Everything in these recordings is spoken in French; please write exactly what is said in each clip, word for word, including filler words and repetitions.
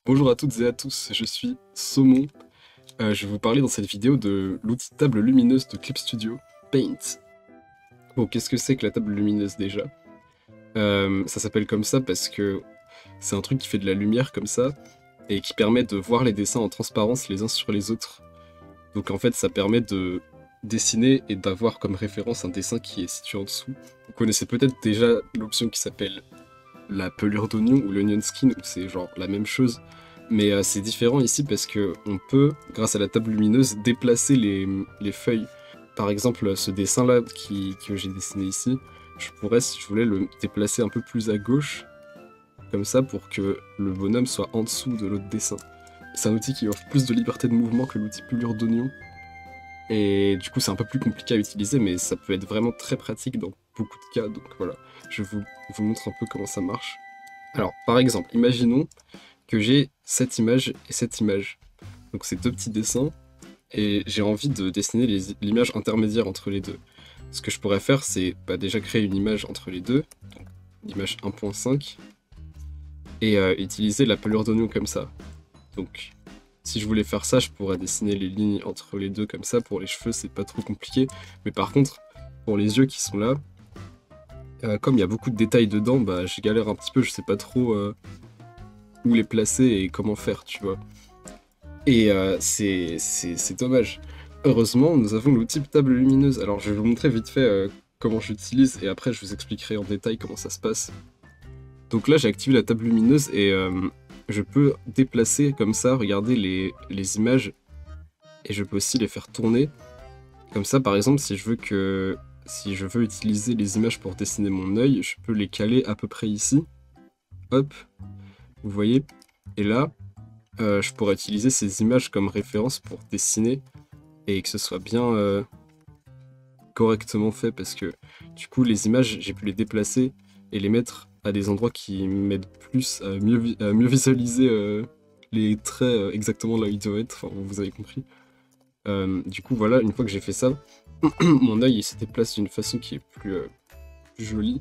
Bonjour à toutes et à tous, je suis Saumon. Euh, je vais vous parler dans cette vidéo de l'outil table lumineuse de Clip Studio, Paint. Bon, qu'est-ce que c'est que la table lumineuse déjà? Euh, Ça s'appelle comme ça parce que c'est un truc qui fait de la lumière comme ça et qui permet de voir les dessins en transparence les uns sur les autres. Donc en fait, ça permet de dessiner et d'avoir comme référence un dessin qui est situé en dessous. Vous connaissez peut-être déjà l'option qui s'appelle la pelure d'oignon ou l'onion skin, où c'est genre la même chose. Mais euh, c'est différent ici parce que on peut, grâce à la table lumineuse, déplacer les, les feuilles. Par exemple, ce dessin-là qui, que j'ai dessiné ici, je pourrais, si je voulais, le déplacer un peu plus à gauche, comme ça, pour que le bonhomme soit en dessous de l'autre dessin. C'est un outil qui offre plus de liberté de mouvement que l'outil pelure d'oignon. Et du coup, c'est un peu plus compliqué à utiliser, mais ça peut être vraiment très pratique dans beaucoup de cas. Donc voilà, je vous, vous montre un peu comment ça marche. Alors, par exemple, imaginons que j'ai cette image et cette image. Donc c'est deux petits dessins, et j'ai envie de dessiner l'image intermédiaire entre les deux. Ce que je pourrais faire, c'est bah, déjà créer une image entre les deux, donc l'image un point cinq, et euh, utiliser la pelure d'oignon comme ça. Donc si je voulais faire ça, je pourrais dessiner les lignes entre les deux comme ça. Pour les cheveux, c'est pas trop compliqué. Mais par contre, pour les yeux qui sont là, euh, comme il y a beaucoup de détails dedans, bah, je galère un petit peu, je sais pas trop euh, où les placer et comment faire, tu vois. Et euh, c'est dommage. Heureusement, nous avons l'outil table lumineuse. Alors, je vais vous montrer vite fait euh, comment j'utilise et après, je vous expliquerai en détail comment ça se passe. Donc là, j'ai activé la table lumineuse et euh, je peux déplacer comme ça, regarder les, les images et je peux aussi les faire tourner. Comme ça, par exemple, si je veux que si je veux utiliser les images pour dessiner mon œil, je peux les caler à peu près ici. Hop, vous voyez. Et là, euh, je pourrais utiliser ces images comme référence pour dessiner et que ce soit bien euh, correctement fait parce que du coup, les images, j'ai pu les déplacer et les mettre à des endroits qui m'aident plus à mieux, vi- à mieux visualiser euh, les traits euh, exactement là où ils doivent être. Enfin, vous avez compris. Euh, du coup, voilà, une fois que j'ai fait ça, mon œil il se déplace d'une façon qui est plus, euh, plus jolie.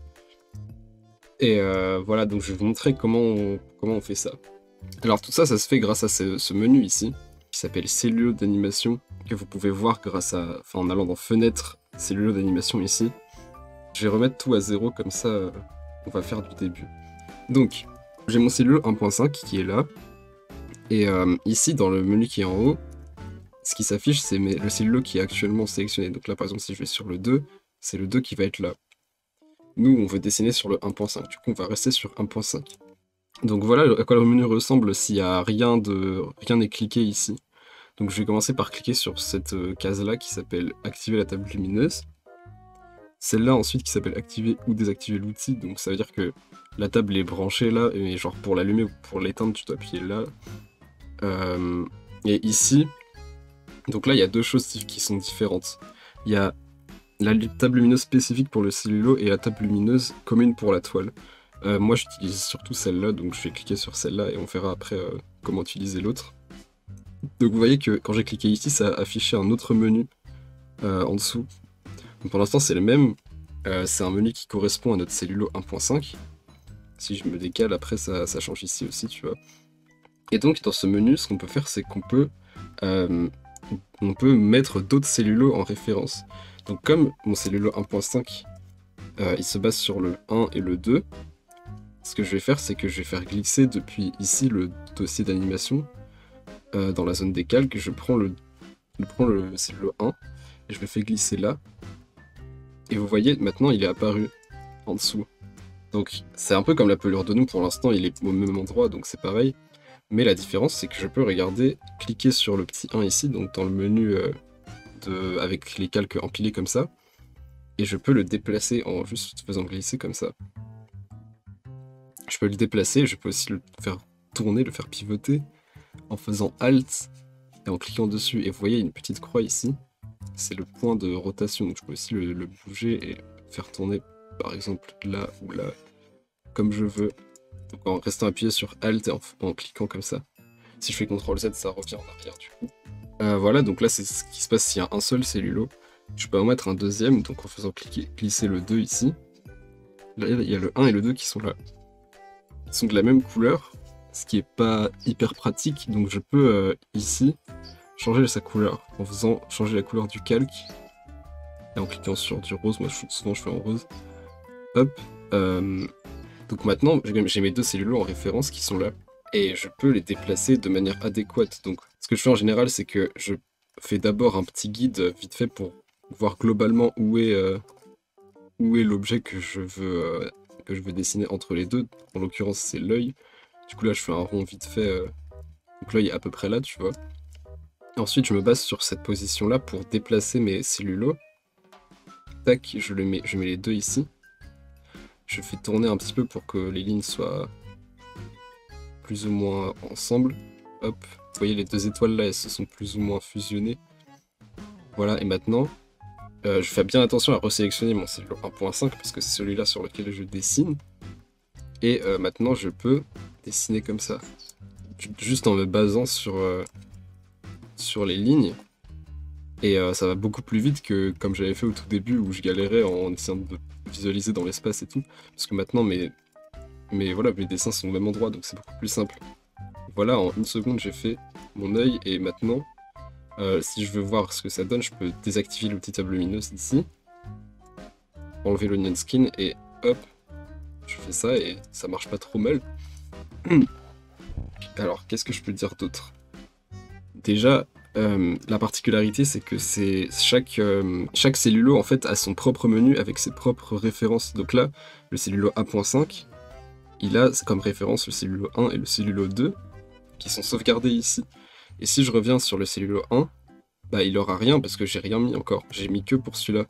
Et euh, voilà, donc je vais vous montrer comment on, comment on fait ça. Alors tout ça, ça se fait grâce à ce, ce menu ici, qui s'appelle Cellulose d'animation, que vous pouvez voir grâce à, enfin, en allant dans Fenêtre, Cellulose d'animation ici. Je vais remettre tout à zéro, comme ça, euh, on va faire du début. Donc, j'ai mon Cellulose un point cinq qui est là, et euh, ici, dans le menu qui est en haut, ce qui s'affiche, c'est le Cellulose qui est actuellement sélectionné. Donc là, par exemple, si je vais sur le deux, c'est le deux qui va être là. Nous, on veut dessiner sur le un point cinq, du coup, on va rester sur un point cinq. Donc voilà à quoi le menu ressemble s'il n'y a rien de rien n'est cliqué ici. Donc je vais commencer par cliquer sur cette euh, case-là qui s'appelle activer la table lumineuse. Celle-là ensuite qui s'appelle activer ou désactiver l'outil. Donc ça veut dire que la table est branchée là, et genre pour l'allumer ou pour l'éteindre, tu dois appuyer là. Euh, et ici, donc là il y a deux choses qui sont différentes. Il y a la table lumineuse spécifique pour le cellulo et la table lumineuse commune pour la toile. Euh, moi j'utilise surtout celle-là, donc je vais cliquer sur celle-là et on verra après euh, comment utiliser l'autre. Donc vous voyez que quand j'ai cliqué ici, ça a affiché un autre menu euh, en dessous. Donc pour l'instant c'est le même, euh, c'est un menu qui correspond à notre cellulo un point cinq. Si je me décale après ça, ça change ici aussi, tu vois. Et donc dans ce menu, ce qu'on peut faire, c'est qu'on peut, euh, on peut mettre d'autres cellulos en référence. Donc comme mon cellulo un point cinq, euh, il se base sur le un et le deux, ce que je vais faire, c'est que je vais faire glisser depuis ici le dossier d'animation euh, dans la zone des calques. Je prends le, je prends le cellulo un et je le fais glisser là. Et vous voyez, maintenant il est apparu en dessous. Donc c'est un peu comme la pelure de nous, pour l'instant il est au même endroit, donc c'est pareil. Mais la différence, c'est que je peux regarder, cliquer sur le petit un ici, donc dans le menu euh, de, avec les calques empilés comme ça, et je peux le déplacer en juste faisant glisser comme ça. Je peux le déplacer, je peux aussi le faire tourner, le faire pivoter, en faisant Alt et en cliquant dessus. Et vous voyez, une petite croix ici, c'est le point de rotation, donc je peux aussi le, le bouger et faire tourner, par exemple là ou là, comme je veux. Donc en restant appuyé sur Alt et en, en cliquant comme ça. Si je fais contrôle Z, ça revient en arrière du coup. Euh, voilà, donc là c'est ce qui se passe s'il y a un seul cellulo. Je peux en mettre un deuxième, donc en faisant cliquer, glisser le deux ici. Là, il y a le un et le deux qui sont là. Ils sont de la même couleur, ce qui est pas hyper pratique. Donc je peux euh, ici changer sa couleur en faisant changer la couleur du calque et en cliquant sur du rose. Moi je, souvent je fais en rose. Hop. Euh, donc maintenant j'ai mes deux cellulos en référence qui sont là et je peux les déplacer de manière adéquate. Donc ce que je fais en général, c'est que je fais d'abord un petit guide vite fait pour voir globalement où est euh, où est l'objet que je veux euh, que je veux dessiner entre les deux. En l'occurrence c'est l'œil. Du coup là je fais un rond vite fait, euh, donc l'œil est à peu près là, tu vois. Et ensuite je me base sur cette position là pour déplacer mes cellulos. Tac, je, le mets, je mets les deux ici. Je fais tourner un petit peu pour que les lignes soient plus ou moins ensemble. Hop, vous voyez les deux étoiles là, elles se sont plus ou moins fusionnées. Voilà, et maintenant, euh, je fais bien attention à resélectionner mon cellule un point cinq parce que c'est celui-là sur lequel je dessine. Et euh, maintenant, je peux dessiner comme ça, juste en me basant sur, euh, sur les lignes. Et euh, ça va beaucoup plus vite que comme j'avais fait au tout début où je galérais en essayant de visualiser dans l'espace et tout. Parce que maintenant, mes, mes, voilà, mes dessins sont au même endroit, donc c'est beaucoup plus simple. Voilà, en une seconde, j'ai fait mon œil et maintenant, euh, si je veux voir ce que ça donne, je peux désactiver l'outil table lumineuse ici, enlever l'onion skin et hop, je fais ça et ça marche pas trop mal. Alors, qu'est-ce que je peux dire d'autre? Déjà, euh, la particularité, c'est que c'est chaque, euh, chaque cellulo en fait a son propre menu avec ses propres références. Donc là, le cellulo un point cinq, il a comme référence le cellulo un et le cellulo deux qui sont sauvegardés ici. Et si je reviens sur le cellulo un, bah il aura rien parce que j'ai rien mis encore. J'ai mis que pour celui-là.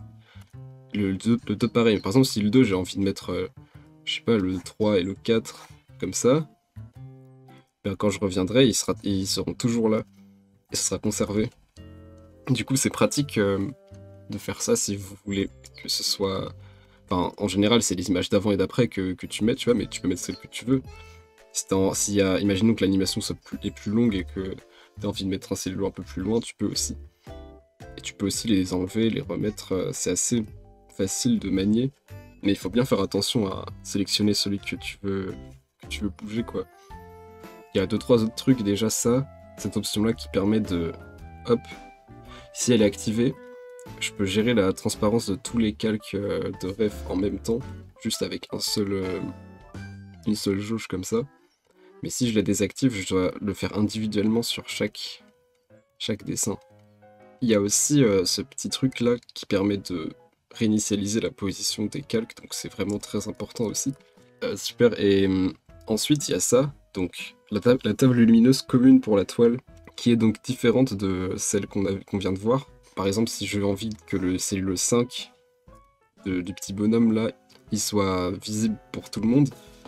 Le deux, le deux pareil. Par exemple, si le deux j'ai envie de mettre, euh, je sais pas, le trois et le quatre comme ça, ben, quand je reviendrai, ils, sera, ils seront toujours là. Et ça sera conservé. Du coup, c'est pratique euh, de faire ça si vous voulez que ce soit... Enfin, en général, c'est les images d'avant et d'après que, que tu mets, tu vois, mais tu peux mettre celles que tu veux. Si en, si y a, imaginons que l'animation soit plus, est plus longue et que tu as envie de mettre un cellulo un peu plus loin, tu peux aussi. Et tu peux aussi les enlever, les remettre, euh, c'est assez facile de manier. Mais il faut bien faire attention à sélectionner celui que tu veux, que tu veux bouger, quoi. Il y a deux trois autres trucs, déjà ça, cette option-là qui permet de... Hop, si elle est activée, je peux gérer la transparence de tous les calques euh, de ref en même temps, juste avec un seul, euh, une seule jauge comme ça. Mais si je la désactive, je dois le faire individuellement sur chaque, chaque dessin. Il y a aussi euh, ce petit truc là qui permet de réinitialiser la position des calques, donc c'est vraiment très important aussi. Euh, super, et euh, ensuite il y a ça, donc la, ta la table lumineuse commune pour la toile, qui est donc différente de celle qu'on qu'on vient de voir. Par exemple, si j'ai envie que le cellulo cinq de, du petit bonhomme là, il soit visible pour tout le monde,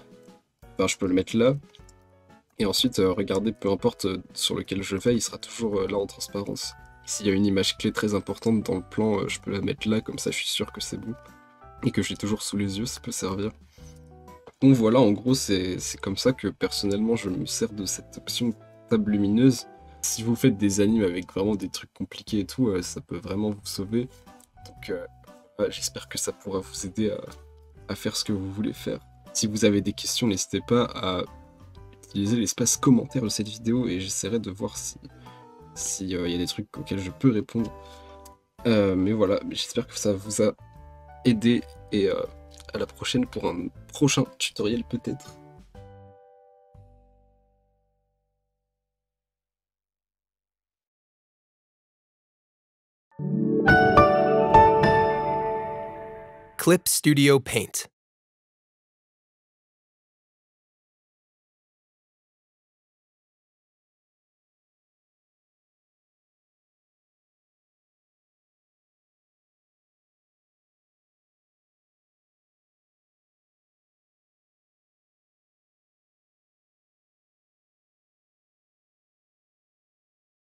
ben, je peux le mettre là. Et ensuite, euh, regardez, peu importe euh, sur lequel je vais, il sera toujours euh, là en transparence. S'il y a une image clé très importante dans le plan, euh, je peux la mettre là, comme ça je suis sûr que c'est bon. Et que j'ai toujours sous les yeux, ça peut servir. Donc voilà, en gros, c'est comme ça que personnellement je me sers de cette option table lumineuse. Si vous faites des animes avec vraiment des trucs compliqués et tout, euh, ça peut vraiment vous sauver. Donc euh, ouais, j'espère que ça pourra vous aider à, à faire ce que vous voulez faire. Si vous avez des questions, n'hésitez pas à utiliser l'espace commentaire de cette vidéo et j'essaierai de voir si s'il y a des trucs auxquels je peux répondre. Euh, mais voilà, j'espère que ça vous a aidé et euh, à la prochaine pour un prochain tutoriel peut-être. Clip Studio Paint.